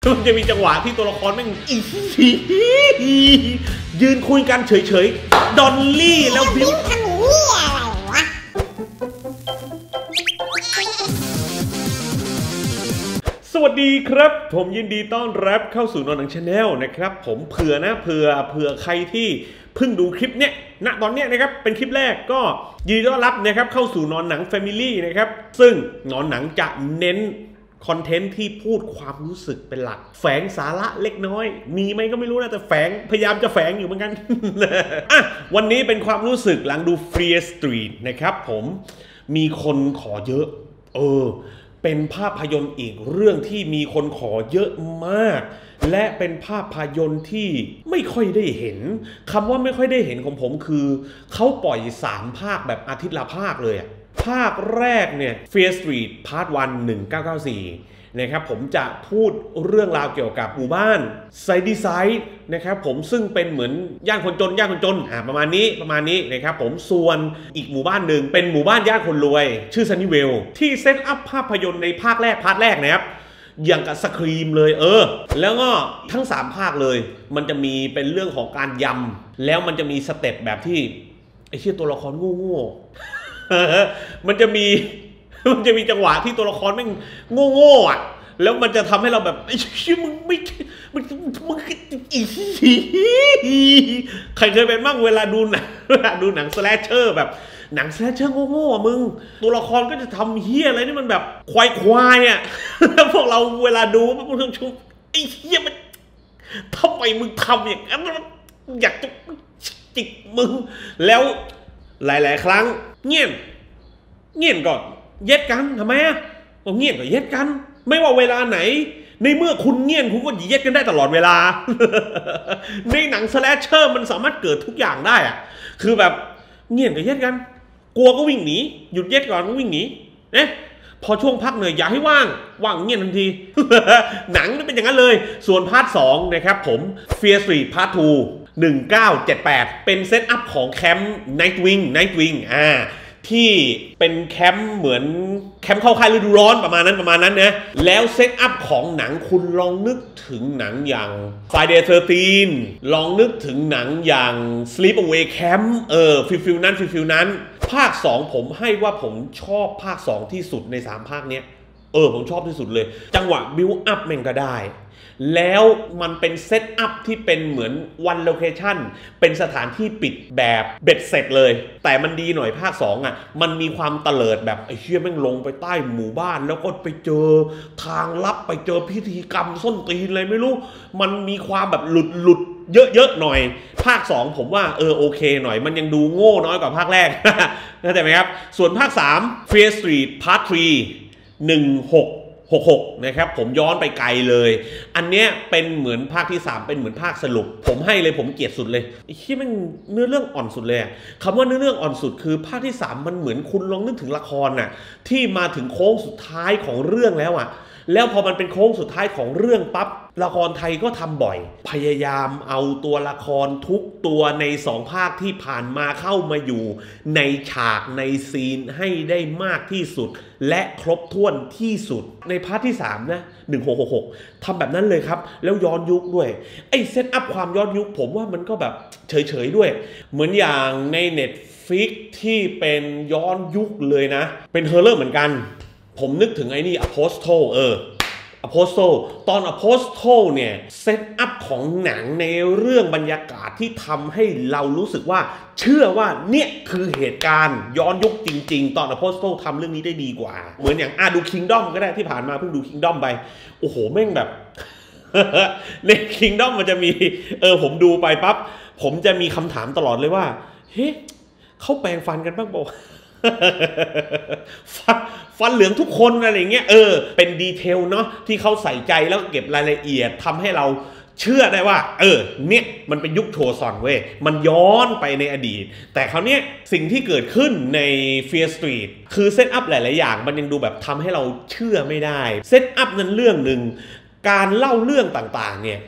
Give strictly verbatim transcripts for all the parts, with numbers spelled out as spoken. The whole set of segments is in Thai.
มันจะมีจังหวะที่ตัวละครแม่งยืนคุยกันเฉยๆดอลลี่แล้วบิ้วทำอย่างนี้อะไรวะสวัสดีครับผมยินดีต้อนรับเข้าสู่นอนหนังชาแนลนะครับผมเผื่อนะเผื่อเผื่อใครที่เพิ่งดูคลิปเนี้ยณตอนเนี้ยนะครับเป็นคลิปแรกก็ยินดีต้อนรับนะครับเข้าสู่นอนหนัง Family นะครับซึ่งนอนหนังจะเน้นคอนเทนต์ที่พูดความรู้สึกเป็นหลักแฝงสาระเล็กน้อยมีไหมก็ไม่รู้นะแต่แฝงพยายามจะแฝงอยู่เหมือนกัน อ่ะวันนี้เป็นความรู้สึกหลังดู Fear Street นะครับผมมีคนขอเยอะเออเป็นภาพยนตร์อีกเรื่องที่มีคนขอเยอะมากและเป็นภาพยนตร์ที่ไม่ค่อยได้เห็นคำว่าไม่ค่อยได้เห็นของผมคือเขาปล่อยสามภาคแบบอาทิตย์ละภาคเลยอะภาคแรกเนี่ย Fear Street Part วัน หนึ่งเก้าเก้าสี่นะครับผมจะพูดเรื่องราวเกี่ยวกับหมู่บ้านไซดีไซด์นะครับผมซึ่งเป็นเหมือนย่านคนจนย่านคนจนอ่าประมาณนี้ประมาณนี้นะครับผมส่วนอีกหมู่บ้านหนึ่งเป็นหมู่บ้านย่านคนรวยชื่อซันนี่เวลที่เซตอัพภาพยนตร์ในภาคแรกพาร์ทแรกนะครับอย่างกับสครีมเลยเออแล้วก็ทั้งสามภาคเลยมันจะมีเป็นเรื่องของการยำแล้วมันจะมีสเต็ปแบบที่ไอ้เชี่ยตัวละครงูงูมันจะมีมันจะมีจังหวะที่ตัวละครแม่งโง่โง่อ่ะแล้วมันจะทำให้เราแบบไอ้ชิมึงไม่มึงมึงอีใครเคยเป็นบ้างเวลาดูหนังเวลาดูหนังสแลชเชอร์แบบหนังสแลชเชอร์โง่ๆมึงตัวละครก็จะทำเฮี้ยอะไรนี่มันแบบควายควายอ่ะแล้วพวกเราเวลาดูมันต้องชมไอ้เฮี้ยมันทำไมมึงทำอย่างนั้นอยากจะจิกมึงแล้วหลายๆครั้งเงียบเงียบก่อนเย็ดกันทำไมอ่ะก็เงียบก็เย็ดกันไม่ว่าเวลาไหนในเมื่อคุณเงียบคุณก็เย็ดกันได้ตลอดเวลา ในหนังสแลชเชอร์มันสามารถเกิดทุกอย่างได้อ่ะคือแบบเงียบก็เย็ดกันกลัวก็วิ่งหนีหยุดเย็ดก่อนก็วิ่งหนีเอ๊ะพอช่วงพักเหนื่อยอย่าให้ว่างว่างเงียบทันที หนังเป็นอย่างนั้นเลยส่วนพาร์ทสองนะครับผม Fear Street Part ทู หนึ่งเก้าเจ็ดแปดเป็นเซตอัพของแคมป์ Nightwing Nightwing อ่าที่เป็นแคมป์เหมือนแคมป์เข้าค่ายฤดูร้อนประมาณนั้นประมาณนั้นนะแล้วเซตอัพของหนังคุณลองนึกถึงหนังอย่าง Friday สิบสาม ลองนึกถึงหนังอย่าง Sleepaway Camp เออฟิลฟิลนั้นฟิลฟิลนั้นภาคสองผมให้ว่าผมชอบภาคสองที่สุดในสามภาคเนี้ยเออผมชอบที่สุดเลยจังหวะบิวอัพแม่งก็ได้แล้วมันเป็นเซตอัพที่เป็นเหมือนวันโลเคชั่นเป็นสถานที่ปิดแบบเบ็ดเสร็จเลยแต่มันดีหน่อยภาคสองอ่ะมันมีความเตลิดแบบไอ้เชี่ยแม่งลงไปใต้หมู่บ้านแล้วก็ไปเจอทางลับไปเจอพิธีกรรมส้นตีนอะไรไม่รู้มันมีความแบบหลุดหลุดเยอะๆหน่อยภาคสองผมว่าเออโอเคหน่อยมันยังดูโง่น้อยกว่าภาคแรก เข้าใจไหมครับส่วนภาคสาม Fear Street Part สาม หนึ่งหกหกหกนะครับผมย้อนไปไกลเลยอันเนี้ยเป็นเหมือนภาคที่สามเป็นเหมือนภาคสรุปผมให้เลยผมเกลียดสุดเลยไอ้ที่มันเนื้อเรื่องอ่อนสุดเลยคำว่าเนื้อเรื่องอ่อนสุดคือภาคที่สามมันเหมือนคุณลองนึกถึงละครน่ะที่มาถึงโค้งสุดท้ายของเรื่องแล้วอ่ะแล้วพอมันเป็นโค้งสุดท้ายของเรื่องปั๊บละครไทยก็ทำบ่อยพยายามเอาตัวละครทุกตัวในสองภาคที่ผ่านมาเข้ามาอยู่ในฉากในซีนให้ได้มากที่สุดและครบถ้วนที่สุดในพาร์ทที่สามนะหนึ่งหกหกหกทำแบบนั้นเลยครับแล้วย้อนยุคด้วยไอ้เซตอัพความย้อนยุคผมว่ามันก็แบบเฉยๆด้วยเหมือนอย่างใน Netflix ที่เป็นย้อนยุคเลยนะเป็นเฮอร์เรอร์เหมือนกันผมนึกถึงไอ้นี่ Apostle เออ Apostle ตอน Apostle เนี่ยเซตอัพของหนังในเรื่องบรรยากาศที่ทำให้เรารู้สึกว่าเชื่อว่าเนี่ยคือเหตุการณ์ย้อนยุคจริงๆตอน Apostle ทำเรื่องนี้ได้ดีกว่าเหมือนอย่างอ่ะดู Kingdom ก็ได้ที่ผ่านมาเพิ่งดู Kingdom ไปโอ้โหแม่งแบบ ใน Kingdom มันจะมีเออผมดูไปปั๊บผมจะมีคำถามตลอดเลยว่าเฮ้เขาแปลงฟันกันบ้างบอกฟันฟันเหลืองทุกคนอะไรเงี้ยเออเป็นดีเทลเนาะที่เขาใส่ใจแล้วเก็บรายละเอียดทำให้เราเชื่อได้ว่าเออเนี่ยมันเป็นยุคโชซอนเว้ยมันย้อนไปในอดีตแต่คราวเนี้ยสิ่งที่เกิดขึ้นใน Fear Street คือเซตอัพหลายๆอย่างมันยังดูแบบทำให้เราเชื่อไม่ได้เซตอัพนั้นเรื่องหนึ่งการเล่าเรื่องต่างๆเนี่ย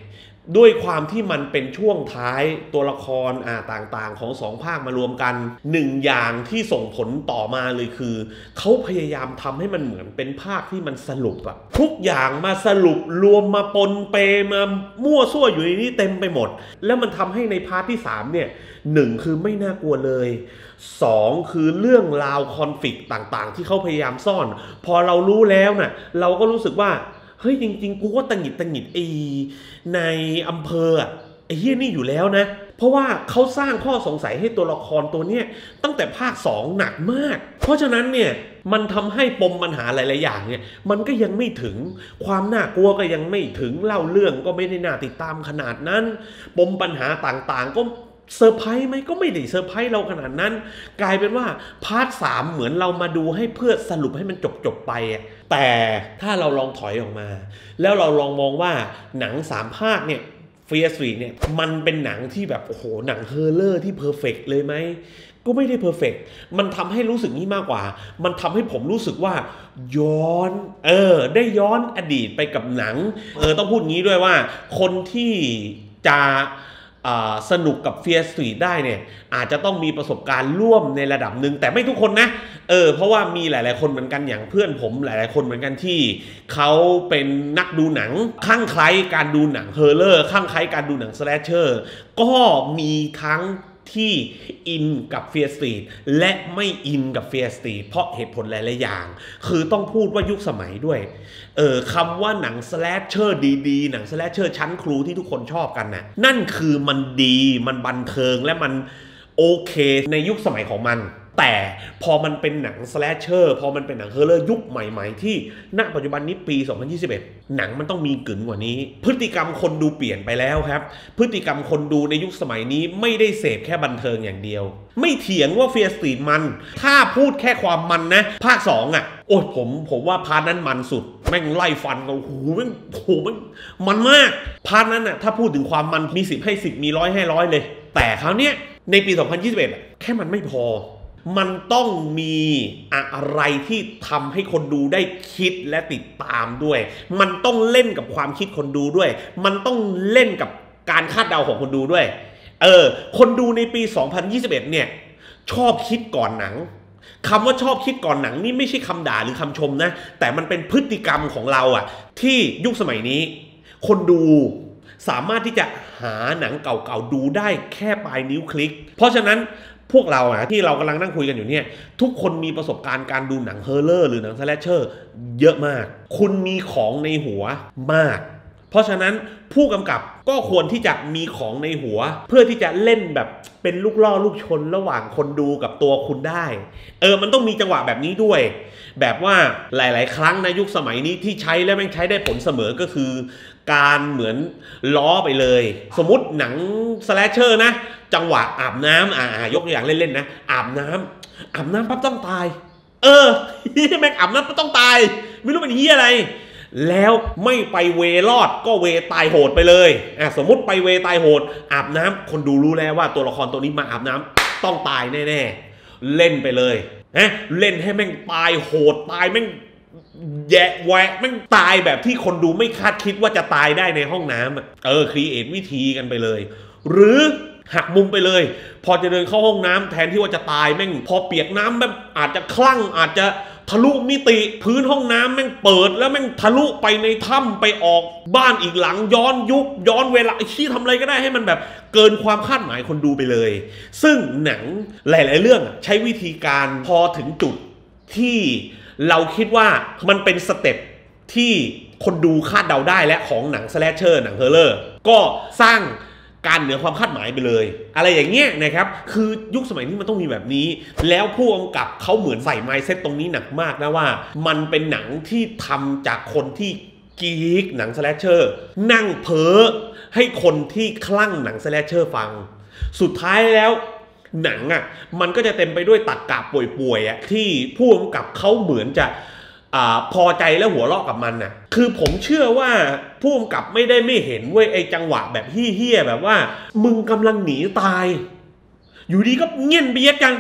ด้วยความที่มันเป็นช่วงท้ายตัวละครอ่าต่างๆของสองภาคมารวมกันหนึ่งอย่างที่ส่งผลต่อมาเลยคือเขาพยายามทำให้มันเหมือนเป็นภาคที่มันสรุปอะทุกอย่างมาสรุปรวมมาปนเปมามั่วซั่วอยู่ในนี้เต็มไปหมดแล้วมันทำให้ในพาร์ทที่สามเนี่ยหนึ่งคือไม่น่ากลัวเลยสองคือเรื่องราวคอนฟลิกต์ต่างๆที่เขาพยายามซ่อนพอเรารู้แล้วน่ะเราก็รู้สึกว่าเฮ้ยจริงๆกูก็ตังหิดตังหิดไอ้ในอำเภออะไอ้เฮี้ยนี่อยู่แล้วนะเพราะว่าเขาสร้างข้อสงสัยให้ตัวละครตัวเนี้ยตั้งแต่ภาคสองหนักมากเพราะฉะนั้นเนี่ยมันทำให้ปมปัญหาหลายๆอย่างเนี่ยมันก็ยังไม่ถึงความน่ากลัวก็ยังไม่ถึงเล่าเรื่องก็ไม่ได้น่าติดตามขนาดนั้นปมปัญหาต่างๆก็เซอร์ไพรส์ไหมก็ไม่ได้เซอร์ไพรส์เราขนาดนั้นกลายเป็นว่าพาร์ทสามเหมือนเรามาดูให้เพื่อสรุปให้มันจบๆไปแต่ถ้าเราลองถอยออกมาแล้วเราลองมองว่าหนังสามภาคเนี่ยเฟียสวีเนี่ยมันเป็นหนังที่แบบโอ้โหหนังเฮอร์เลอร์ที่เพอร์เฟกต์เลยไหมก็ไม่ได้เพอร์เฟกต์มันทำให้รู้สึกนี้มากกว่ามันทำให้ผมรู้สึกว่าย้อนเออได้ย้อนอดีตไปกับหนังเออต้องพูดงี้ด้วยว่าคนที่จะสนุกกับเฟียสตรีทได้เนี่ยอาจจะต้องมีประสบการณ์ร่วมในระดับหนึ่งแต่ไม่ทุกคนนะเออเพราะว่ามีหลายๆคนเหมือนกันอย่างเพื่อนผมหลายๆคนเหมือนกันที่เขาเป็นนักดูหนังคลั่งไคล้การดูหนังเฮอร์เลอร์คลั่งไคล้การดูหนังสแลชเชอร์ก็มีทั้งที่อินกับเฟียสตรีทและไม่อินกับเฟียสตรีทเพราะเหตุผลหลายๆอย่างคือต้องพูดว่ายุคสมัยด้วยเออคำว่าหนังสแลชเชอร์ดีๆหนังสแลชเชอร์ชั้นครูที่ทุกคนชอบกันนะนั่นคือมันดีมันบันเทิงและมันโอเคในยุคสมัยของมันแต่พอมันเป็นหนังสแลชเชอร์พอมันเป็นหนังเฮอร์เลอร์ยุคใหม่ๆที่ณปัจจุบันนี้ปีสองพันยี่สิบเอ็ดหนังมันต้องมีกึ่งกว่านี้พฤติกรรมคนดูเปลี่ยนไปแล้วครับพฤติกรรมคนดูในยุคสมัยนี้ไม่ได้เสพแค่บันเทิงอย่างเดียวไม่เถียงว่าเฟียสตรีทมันถ้าพูดแค่ความมันนะภาคสองอ่ะโอ้ยผมผมว่าพาร์ทนั้นมันสุดแม่งไล่ฟันกันโอ้โหแม่งโอ้โหมันมันมากพาร์ทนั้นอ่ะถ้าพูดถึงความมันมีสิบให้สิบมีร้อยให้ร้อยเลยแต่คราวเนี้ยในปีสองพันยี่สิบเอ็ดแค่มันไม่พอมันต้องมีอะไรที่ทำให้คนดูได้คิดและติดตามด้วยมันต้องเล่นกับความคิดคนดูด้วยมันต้องเล่นกับการคาดเดาของคนดูด้วยเออคนดูในปีสองพันยี่สิบเอ็ดเนี่ยชอบคิดก่อนหนังคำว่าชอบคิดก่อนหนังนี่ไม่ใช่คำด่าหรือคำชมนะแต่มันเป็นพฤติกรรมของเราอะที่ยุคสมัยนี้คนดูสามารถที่จะหาหนังเก่าๆดูได้แค่ปลายนิ้วคลิกเพราะฉะนั้นพวกเราอะที่เรากำลังนั่งคุยกันอยู่เนี่ยทุกคนมีประสบการณ์การดูหนังเฮอร์เลอร์หรือหนังสแลชเชอร์เยอะมากคุณมีของในหัวมากเพราะฉะนั้นผู้กำกับก็ควรที่จะมีของในหัวเพื่อที่จะเล่นแบบเป็นลูกล่อลูกชนระหว่างคนดูกับตัวคุณได้เออมันต้องมีจังหวะแบบนี้ด้วยแบบว่าหลายๆครั้งในยุคสมัยนี้ที่ใช้แล้วแม่งใช้ได้ผลเสมอก็คือการเหมือนล้อไปเลยสมมติหนังสแลชเชอร์นะจังหวะอาบน้ำอ่ายกตัวอย่างเล่นๆนะอาบน้ำอาบน้ำปั๊บต้องตายเออแม่งอาบน้ำปั๊บต้องตายไม่รู้เป็นเหี้ยอะไรแล้วไม่ไปเวรอดก็เวตายโหดไปเลยอ่ะสมมติไปเวตายโหดอาบน้ำคนดูรู้แล้วว่าตัวละครตัวนี้มาอาบน้ำต้องตายแน่ๆเล่นไปเลยนะเล่นให้แม่งตายโหดตายแม่งแยะแวะแม่งตายแบบที่คนดูไม่คาดคิดว่าจะตายได้ในห้องน้ำเออครีเอทวิธีกันไปเลยหรือหักมุมไปเลยพอจะเดินเข้าห้องน้ำแทนที่ว่าจะตายแม่งพอเปียกน้ำแบบอาจจะคลั่งอาจจะทะลุมิติพื้นห้องน้ำแม่งเปิดแล้วแม่งทะลุไปในถ้ำไปออกบ้านอีกหลังย้อนยุคย้อนเวลาไอ้ชี้ทำอะไรก็ได้ให้มันแบบเกินความคาดหมายคนดูไปเลยซึ่งหนังหลายๆเรื่องใช้วิธีการพอถึงจุดที่เราคิดว่ามันเป็นสเต็ปที่คนดูคาดเดาได้และของหนังสแลชเชอร์หนังเฮอร์เลอร์ก็สร้างการเหนือความคาดหมายไปเลยอะไรอย่างเงี้ยนะครับคือยุคสมัยนี้มันต้องมีแบบนี้แล้วผู้กำกับเขาเหมือนใส่ไมซ์เซ็ตตรงนี้หนักมากนะว่ามันเป็นหนังที่ทำจากคนที่กี๊กหนังสแลชเชอร์นั่งเพ้อให้คนที่คลั่งหนังสแลชเชอร์ฟังสุดท้ายแล้วหนังอ่ะมันก็จะเต็มไปด้วยตรรกะป่วยๆอ่ะที่ผู้กำกับเขาเหมือนจะอ่าพอใจและหัวเราะกับมันน่ะคือผมเชื่อว่าผู้กำกับไม่ได้ไม่เห็นเว้ยไอ้จังหวะแบบเฮี้ยๆแบบว่ามึงกำลังหนีตายอยู่ดีก็เงี้ยนเบียดกัน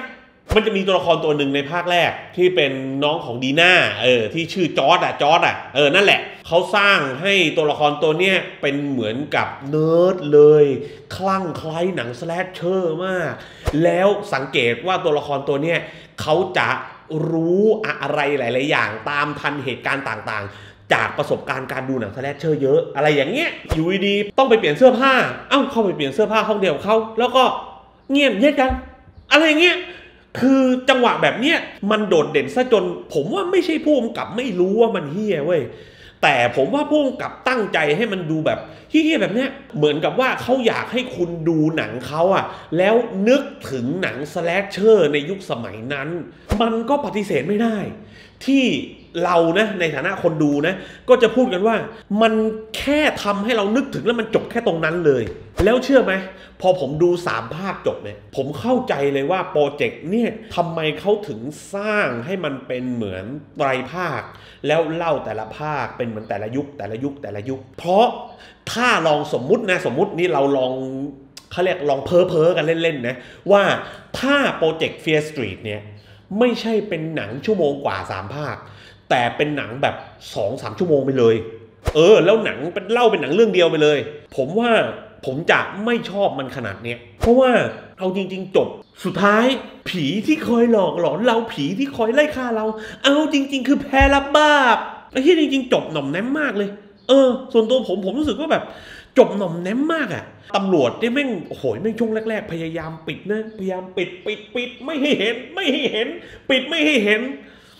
มันจะมีตัวละครตัวหนึ่งในภาคแรกที่เป็นน้องของดีน่าเออที่ชื่อจอร์ดอะจอร์ดอะเออนั่นแหละเขาสร้างให้ตัวละครตัวเนี้ยเป็นเหมือนกับเนิร์ดเลยคลั่งไคล้หนังสแลชเชอร์มากแล้วสังเกตว่าตัวละครตัวเนี้ยเขาจะรู้อะไรหลายๆอย่างตามทันเหตุการณ์ต่างๆจากประสบการณ์การดูหนังสแลชเชอร์เยอะอะไรอย่างเงี้ยอยู่ดีๆต้องไปเปลี่ยนเสื้อผ้าเอ้าเข้าไปเปลี่ยนเสื้อผ้าห้องเดียวเขาแล้วก็เงียบเย็ดกันอะไรอย่างเงี้ยคือจังหวะแบบเนี้ยมันโดดเด่นซะจนผมว่าไม่ใช่ผู้กำกับไม่รู้ว่ามันเฮี้ยเว้ยแต่ผมว่าผู้กำกับตั้งใจให้มันดูแบบเฮี้ยแบบเนี้ยเหมือนกับว่าเขาอยากให้คุณดูหนังเขาอะแล้วนึกถึงหนังสแลชเชอร์ในยุคสมัยนั้นมันก็ปฏิเสธไม่ได้ที่เรานะในฐานะคนดูนะก็จะพูดกันว่ามันแค่ทำให้เรานึกถึงแล้วมันจบแค่ตรงนั้นเลยแล้วเชื่อไหมพอผมดูสามภาคจบเนี่ยผมเข้าใจเลยว่าโปรเจกต์เนี่ยทำไมเขาถึงสร้างให้มันเป็นเหมือนไตรภาคแล้วเล่าแต่ละภาคเป็นเหมือนแต่ละยุคแต่ละยุคแต่ละยุคเพราะถ้าลองสมมุตินะสมมุตินี่เราลองเขาเรียกลองเพ้อเพ้อกันเล่นๆนะว่าถ้าโปรเจกต์ Fear Street เนี่ยไม่ใช่เป็นหนังชั่วโมงกว่าสามภาคแต่เป็นหนังแบบ สองถึงสาม ชั่วโมงไปเลยเออแล้วหนังเป็นเล่าเป็นหนังเรื่องเดียวไปเลยผมว่าผมจะไม่ชอบมันขนาดเนี้ยเพราะว่าเอาจริงๆจบสุดท้ายผีที่คอยหลอกหลอนเราผีที่คอยไล่ฆ่าเราเอาจริงๆคือแพ้รับบาปไอ้ที่จริงๆจบหน่อมแนมมากเลยเออส่วนตัวผมผมรู้สึกว่าแบบจบหน่อมแนมมากอะตำรวจเนี่ยแม่งโอ้โหแม่งช่วงแรกๆพยายามปิดนะพยายามปิดปิดปิดไม่ให้เห็นไม่ให้เห็นปิดไม่ให้เห็น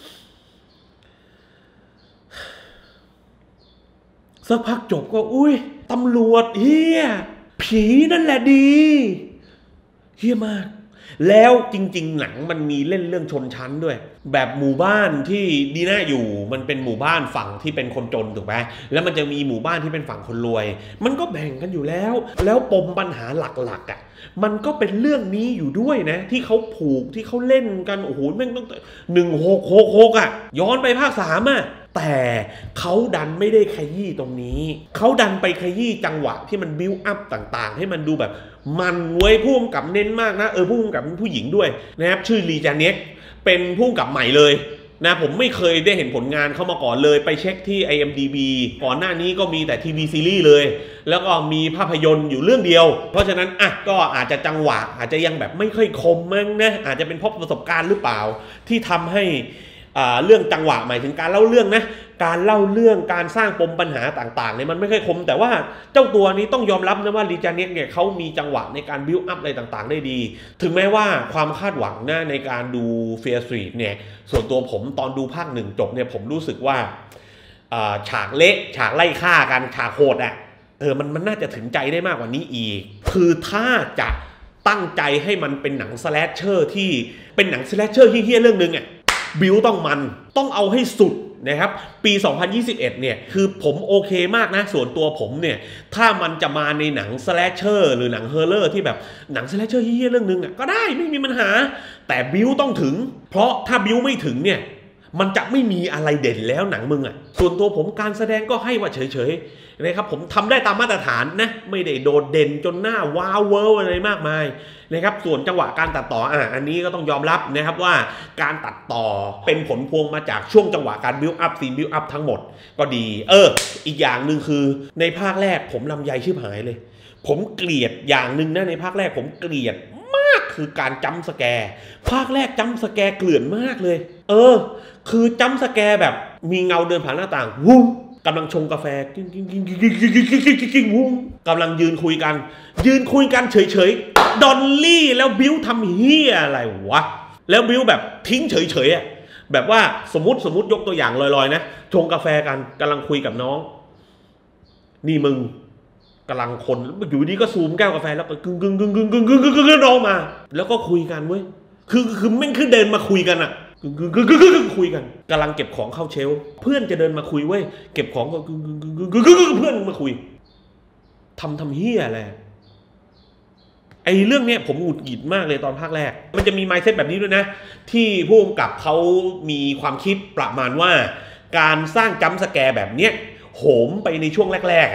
สักพักจบก็อุ้ยตำรวจเฮียผีนั่นแหละดีเฮียมากแล้วจริงๆหนังมันมีเล่นเรื่องชนชั้นด้วยแบบหมู่บ้านที่ดีน่าอยู่มันเป็นหมู่บ้านฝั่งที่เป็นคนจนถูกไหมแล้วมันจะมีหมู่บ้านที่เป็นฝั่งคนรวยมันก็แบ่งกันอยู่แล้วแล้วปมปัญหาหลักๆอ่ะมันก็เป็นเรื่องนี้อยู่ด้วยนะที่เขาผูกที่เขาเล่นกันโอ้โหแม่งตั้งแต่หนึ่งหกหกหกอ่ะย้อนไปภาคสามอ่ะแต่เขาดันไม่ได้ขยี้ตรงนี้เขาดันไปขยี้จังหวะที่มันบิวอัพต่างๆให้มันดูแบบมันเว้ยผู้กำกับเน้นมากนะเออผู้กำกับเป็นผู้หญิงด้วยนะครับชื่อลีจาเน็กเป็นผู้กำกับใหม่เลยนะผมไม่เคยได้เห็นผลงานเขามาก่อนเลยไปเช็คที่ ไอ เอ็ม ดี บี ก่อนหน้านี้ก็มีแต่ทีวีซีรีส์เลยแล้วก็มีภาพยนตร์อยู่เรื่องเดียวเพราะฉะนั้นอ่ะก็อาจจะจังหวะอาจจะยังแบบไม่ค่อยคมมั้งนะอาจจะเป็นเพราะประสบการณ์หรือเปล่าที่ทำให้เรื่องจังหวะหมายถึงการเล่าเรื่องนะการเล่าเรื่องการสร้างปมปัญหาต่างๆเนี่ยมันไม่ค่อยคมแต่ว่าเจ้าตัวนี้ต้องยอมรับนะว่าลีจาเน็กเนี่ยเขามีจังหวะในการบิวอัพอะไรต่างๆได้ดีถึงแม้ว่าความคาดหวังนะในการดู Fear Street เนี่ยส่วนตัวผมตอนดูภาคหนึ่งจบเนี่ยผมรู้สึกว่าฉากเละฉากไล่ฆ่ากันฉากโหดอ่ะเออมันมันน่าจะถึงใจได้มากกว่านี้อีกคือถ้าจะตั้งใจให้มันเป็นหนังสแลชเชอร์ที่เป็นหนังสแลชเชอร์เฮี้ยๆเรื่องนึงอ่ะบิวต้องมันต้องเอาให้สุดนะครับปีสองพันยี่สิบเอ็ดเนี่ยคือผมโอเคมากนะส่วนตัวผมเนี่ยถ้ามันจะมาในหนังสแลชเชอร์หรือหนังเฮอร์เรอร์ที่แบบหนังสแลชเชอร์เฮี้ยๆเรื่องนึงอ่ะก็ได้ไม่มีปัญหาแต่บิวต้องถึงเพราะถ้าบิวไม่ถึงเนี่ยมันจะไม่มีอะไรเด่นแล้วหนังมึงอ่ะส่วนตัวผมการแสดงก็ให้ว่าเฉยๆนะครับผมทำได้ตามมาตรฐานนะไม่ได้โดดเด่นจนหน้าว้าวเวอร์อะไรมากมายนะครับส่วนจังหวะการตัดต่ออ่ะอันนี้ก็ต้องยอมรับนะครับว่าการตัดต่อเป็นผลพวงมาจากช่วงจังหวะการบิวอัพซีนบิวอัพทั้งหมดก็ดีเอออีกอย่างหนึ่งคือในภาคแรกผมลำไยชิบหายเลยผมเกลียดอย่างหนึ่งนะในภาคแรกผมเกลียดมากคือการจัมป์สแกร์ภาคแรกจัมป์สแกร์เกลื่อนมากเลยเออคือจัมป์สแกร์แบบมีเงาเดินผ่านหน้าต่างวุ้งกำลังชงกาแฟกิ้งกิ้งกิ้งกิ้งกิ้งกิ้งกิ้งกิ้งกิ้งกิ้งวุ้งกำลังยืนคุยกันยืนคุยกันเฉยๆดอลลี่แล้วบิวทำเฮียอะไรวะแล้วบิวแบบทิ้งเฉยๆอ่ะแบบว่าสมมติสมมติยกตัวอย่างลอยๆนะชงกาแฟกันกำลังคุยกับน้องนี่มึงกำลังคนอยู่ดีก็ซูมแก้วกาแฟแล้วก็กึ่งกึ่งกึ่งกึ่งกึ่งกึ่งกึ่งกึ่งกึ่งน้องมาแล้วก็คุยกันเว้ยคือคือแม่งคือเดินมาคุยกันอ่ะกึ่งกึ่งกึ่งกึ่งกึ่งคุยกันกำลังเก็บของเข้าเชลฟ์เพื่อนจะเดินมาคุยเว้ยเก็บของก็กึ่งกึ่งกึ่งกึ่งกึ่งกึ่งเพื่อนมาคุยทำทำเฮียอะไรไอ้เรื่องเนี้ยผมหงุดหงิดมากเลยตอนภาคแรกมันจะมีไมซ์เซ็ตแบบนี้ด้วยนะที่ผู้กำกับเขามีความคิดประมาณว่าการสร้างจัมป์สแกร์แบบเนี้ยโหมไปในช่วงแรกๆอ่ะ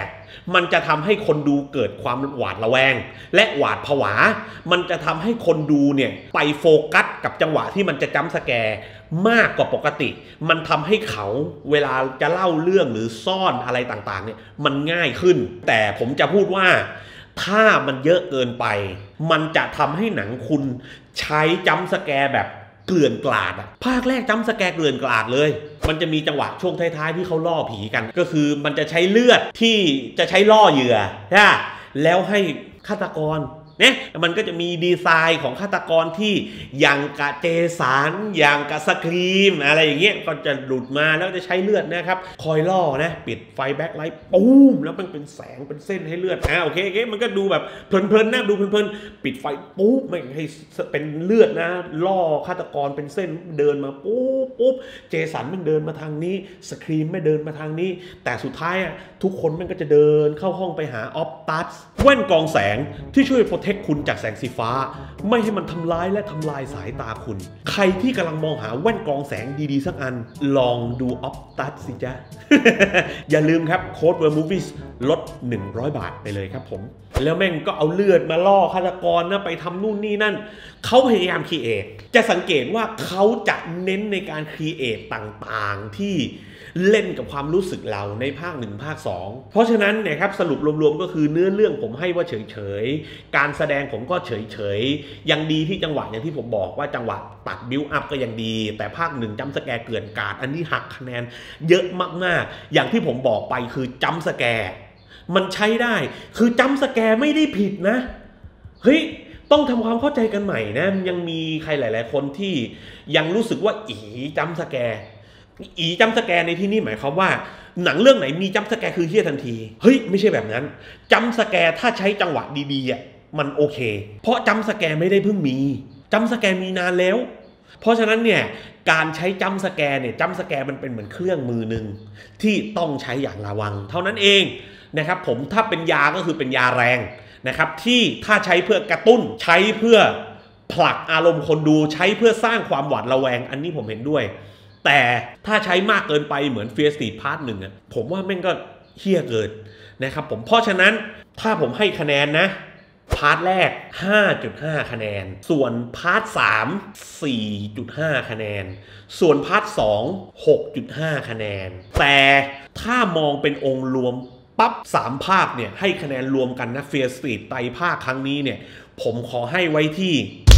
มันจะทำให้คนดูเกิดความหวาดระแวงและหวาดผวามันจะทำให้คนดูเนี่ยไปโฟกัสกับจังหวะที่มันจะจัมป์สแกร์มากกว่าปกติมันทำให้เขาเวลาจะเล่าเรื่องหรือซ่อนอะไรต่างๆเนี่ยมันง่ายขึ้นแต่ผมจะพูดว่าถ้ามันเยอะเกินไปมันจะทำให้หนังคุณใช้จัมป์สแกร์แบบเกลื่อนกลาดอะภาคแรกจัมป์สแกร์เกลื่อนกลาดเลยมันจะมีจังหวะช่วงท้ายๆที่เขาล่อผีกันก็คือมันจะใช้เลือดที่จะใช้ล่อเหยื่อใช่แล้วให้ฆาตกรเนี่ยมันก็จะมีดีไซน์ของฆาตกรที่อย่างกะเจสันอย่างกะสครีมอะไรอย่างเงี้ยก็จะหลุดมาแล้วจะใช้เลือดนะครับคอยล่อนะปิดไฟแบ็คไลท์ปูมแล้วมันเป็นแสงเป็นเส้นให้เลือดอ่าโอเคโอเคมันก็ดูแบบเพลินๆนะดูเพลินๆปิดไฟปุ๊บไม่ให้เป็นเลือดนะล่อฆาตกรเป็นเส้นเดินมาปุ๊บปุ๊บเจสันมันเดินมาทางนี้สครีมไม่เดินมาทางนี้แต่สุดท้ายอ่ะทุกคนมันก็จะเดินเข้าห้องไปหาออฟตัสแว่นกรองแสงที่ช่วยโปรเทคคุณจากแสงสีฟ้าไม่ให้มันทำร้ายและทำลายสายตาคุณใครที่กำลังมองหาแว่นกรองแสงดีๆสักอันลองดูออฟตัสสิจ๊ะ อย่าลืมครับโค้ด เวิร์ มูฟวี่ ลดหนึ่งร้อยบาทไปเลยครับผมแล้วแม่งก็เอาเลือดมาล่อฆาตกรนะไปทำนู่นนี่นั่นเขาพยายามครีเอทจะสังเกตว่าเขาจะเน้นในการครีเอทต่างๆที่เล่นกับความรู้สึกเราในภาคหนึ่งภาคสองเพราะฉะนั้นเนี่ยครับสรุปรวมๆก็คือเนื้อเรื่องผมให้ว่าเฉยๆการแสดงผมก็เฉยๆยังดีที่จังหวะอย่างที่ผมบอกว่าจังหวะตัดบิวอัพก็ยังดีแต่ภาคหนึ่งจัมป์สแกร์เกลื่อนกาดอันนี้หักคะแนนเยอะมากๆอย่างที่ผมบอกไปคือจัมป์สแกร์มันใช้ได้คือจัมป์สแกร์ไม่ได้ผิดนะเฮ้ยต้องทำความเข้าใจกันใหม่นะยังมีใครหลายๆคนที่ยังรู้สึกว่าอีจัมป์สแกร์อีจัมป์สแกร์ในที่นี่หมายความว่าหนังเรื่องไหนมีจัมป์สแกร์คือเฮี้ยทันทีเฮ้ยไม่ใช่แบบนั้นจัมป์สแกร์ถ้าใช้จังหวะดีๆอ่ะมันโอเคเพราะจัมป์สแกร์ไม่ได้เพิ่งมีจัมป์สแกร์มีนานแล้วเพราะฉะนั้นเนี่ยการใช้จัมป์สแกร์เนี่ยจัมป์สแกร์มันเป็นเหมือนเครื่องมือหนึ่งที่ต้องใช้อย่างระวังเท่านั้นเองนะครับผมถ้าเป็นยาก็คือเป็นยาแรงนะครับที่ถ้าใช้เพื่อกระตุ้นใช้เพื่อผลักอารมณ์คนดูใช้เพื่อสร้างความหวาดระแวงอันนี้ผมเห็นด้วยแต่ถ้าใช้มากเกินไปเหมือน Fear Street พาร์ทหนึ่งอ่ะผมว่าแม่งก็เหี้ยเกินนะครับผมเพราะฉะนั้นถ้าผมให้คะแนนนะพาร์ทแรก ห้าจุดห้า คะแนนส่วนพาร์ทสาม สี่จุดห้า คะแนนส่วนพาร์ทสอง หกจุดห้า คะแนนแต่ถ้ามองเป็นองค์รวมปั๊บสามภาคเนี่ยให้คะแนนรวมกันนะ Fear Street ไตรภาคครั้งนี้เนี่ยผมขอให้ไว้ที่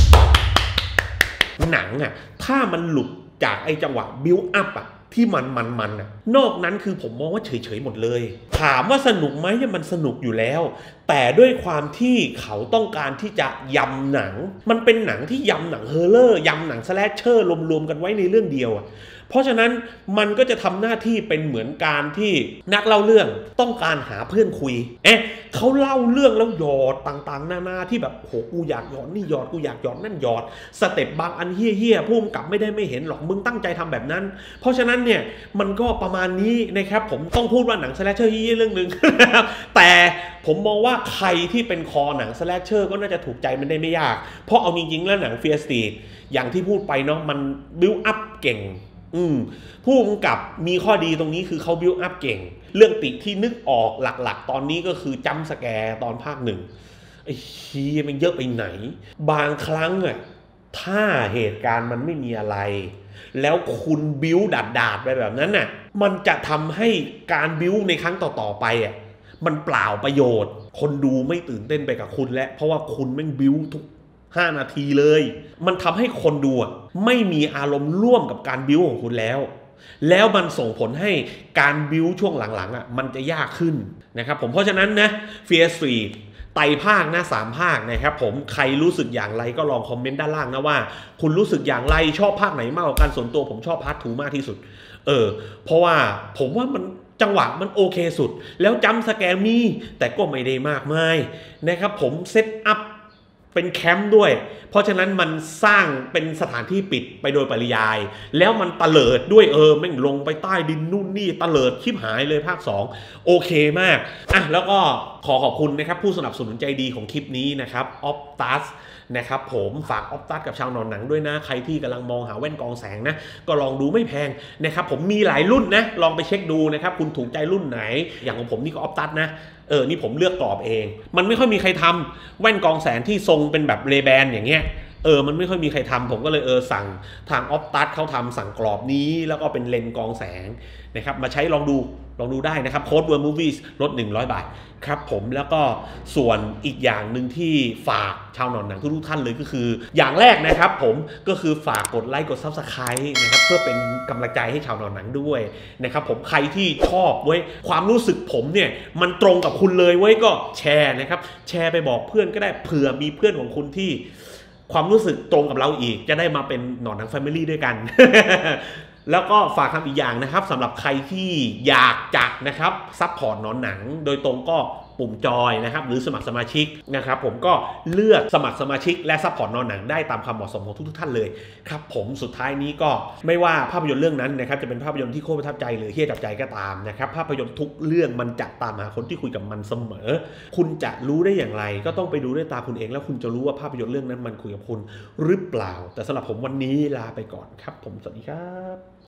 หนังอ่ะถ้ามันหลุดจากไอ้จังหวะบิวอัพอ่ะที่มันมันมันอ่ะนอกนั้นคือผมมองว่าเฉยๆหมดเลยถามว่าสนุกไหมมันสนุกอยู่แล้วแต่ด้วยความที่เขาต้องการที่จะยำหนังมันเป็นหนังที่ยำหนังเฮอร์เรอร์ยำหนังสแลชเชอร์รวมๆกันไว้ในเรื่องเดียวอ่ะเพราะฉะนั้นมันก็จะทำหน้าที่เป็นเหมือนการที่นักเล่าเรื่องต้องการหาเพื่อนคุยเอ๊ะเขาเล่าเรื่องแล้วหยอดต่างๆนานาที่แบบโหกูอยากหยอดนี่หยอดกูอยากหยอดนั่นหยอดสเต็ปบางอันเฮี้ยเฮี้ยพุ่มกลับไม่ได้ไม่เห็นหรอกมึงตั้งใจทำแบบนั้นเพราะฉะนั้นเนี่ยมันก็ประมาณนี้นะครับผมต้องพูดว่าหนังสแลชเชอร์เฮี้ยเรื่องนึง แต่ผมมองว่าใครที่เป็นคอหนังสแลชเชอร์ก็น่าจะถูกใจมันได้ไม่ยากเพราะเอาจริงๆแล้วหนัง Fear Street อย่างที่พูดไปเนาะมันบิวอัพเก่งอืมผู้กำกับมีข้อดีตรงนี้คือเขาบิวอัพเก่งเรื่องติที่นึกออกหลักๆตอนนี้ก็คือจัมป์สแกร์ตอนภาคหนึ่งไอ้เฮียมันเยอะไปไหนบางครั้งอ่ะถ้าเหตุการณ์มันไม่มีอะไรแล้วคุณบิวดาดๆไปแบบนั้นน่ะมันจะทำให้การบิวในครั้งต่อๆไปอ่ะมันเปล่าประโยชน์คนดูไม่ตื่นเต้นไปกับคุณและเพราะว่าคุณแม่งบิวทุกห้านาทีเลยมันทำให้คนดูไม่มีอารมณ์ร่วมกับการบิ้วของคุณแล้วแล้วมันส่งผลให้การบิ้วช่วงหลังๆอ่ะมันจะยากขึ้นนะครับผมเพราะฉะนั้นนะ Fear Street ไตรภาคนะสามภาคนะครับผมใครรู้สึกอย่างไรก็ลองคอมเมนต์ด้านล่างนะว่าคุณรู้สึกอย่างไรชอบภาคไหนมากกว่ากันส่วนตัวผมชอบพาร์ททูมากที่สุดเออเพราะว่าผมว่ามันจังหวะมันโอเคสุดแล้วจัมป์สแกร์มีแต่ก็ไม่ได้มากมายนะครับผมเซตอัพเป็นแคมป์ด้วยเพราะฉะนั้นมันสร้างเป็นสถานที่ปิดไปโดยปริยายแล้วมันตะเลิดด้วยเออแม่งลงไปใต้ดินนู่นนี่ตะเลิดชิบหายเลยภาคสองโอเคมากอ่ะแล้วก็ขอขอบคุณนะครับผู้สนับสนุนใจดีของคลิปนี้นะครับออฟตัสนะครับผมฝากออฟตัสกับชาวนอนหนังด้วยนะใครที่กำลังมองหาแว่นกรองแสงนะก็ลองดูไม่แพงนะครับผมมีหลายรุ่นนะลองไปเช็คดูนะครับคุณถูกใจรุ่นไหนอย่างของผมนี่ก็ออฟตัสนะเออนี่ผมเลือกกรอบเองมันไม่ค่อยมีใครทำแว่นกองแสงที่ทรงเป็นแบบเลแบนอย่างเงี้ยเออมันไม่ค่อยมีใครทำผมก็เลยเออสั่งทางออฟตัสเขาทำสั่งกรอบนี้แล้วก็เป็นเลนส์กองแสงนะครับมาใช้ลองดูลองดูได้นะครับโค้ด World Movies ลดหนึ่งร้อยบาทครับผมแล้วก็ส่วนอีกอย่างหนึ่งที่ฝากชาวหนอนหนังทุกท่านเลยก็คืออย่างแรกนะครับผมก็คือฝากกดไลค์กด ซับสไครบ์ นะครับเพื่อเป็นกำลังใจให้ชาวหนอนหนังด้วยนะครับผมใครที่ชอบเว้ยความรู้สึกผมเนี่ยมันตรงกับคุณเลยเว้ยก็แชร์นะครับแชร์ไปบอกเพื่อนก็ได้เผื่อมีเพื่อนของคุณที่ความรู้สึกตรงกับเราอีกจะได้มาเป็นหนอนหนังแฟมิลี่ด้วยกัน แล้วก็ฝากทำอีกอย่างนะครับสำหรับใครที่อยากจัดนะครับซัพพอร์ตหนอนหนังโดยตรงก็ปุ่มจอยนะครับหรือสมัครสมาชิกนะครับผมก็เลือกสมัครสมาชิกและซัพพอร์ตหนอนหนังได้ตามความเหมาะสมของทุกๆท่านเลยครับผมสุดท้ายนี้ก็ไม่ว่าภาพยนตร์เรื่องนั้นนะครับจะเป็นภาพยนตร์ที่โคตรประทับใจหรือเฮี้ยจับใจก็ตามนะครับภาพยนตร์ทุกเรื่องมันจะตามหาคนที่คุยกับมันเสมอคุณจะรู้ได้อย่างไรก็ต้องไปดูด้วยตาคุณเองแล้วคุณจะรู้ว่าภาพยนตร์เรื่องนั้นมันคุยกับคุณหรือเปล่าแต่สำหรับผมวันนี้ลาไปก่อนครับผมสวัสดีครับ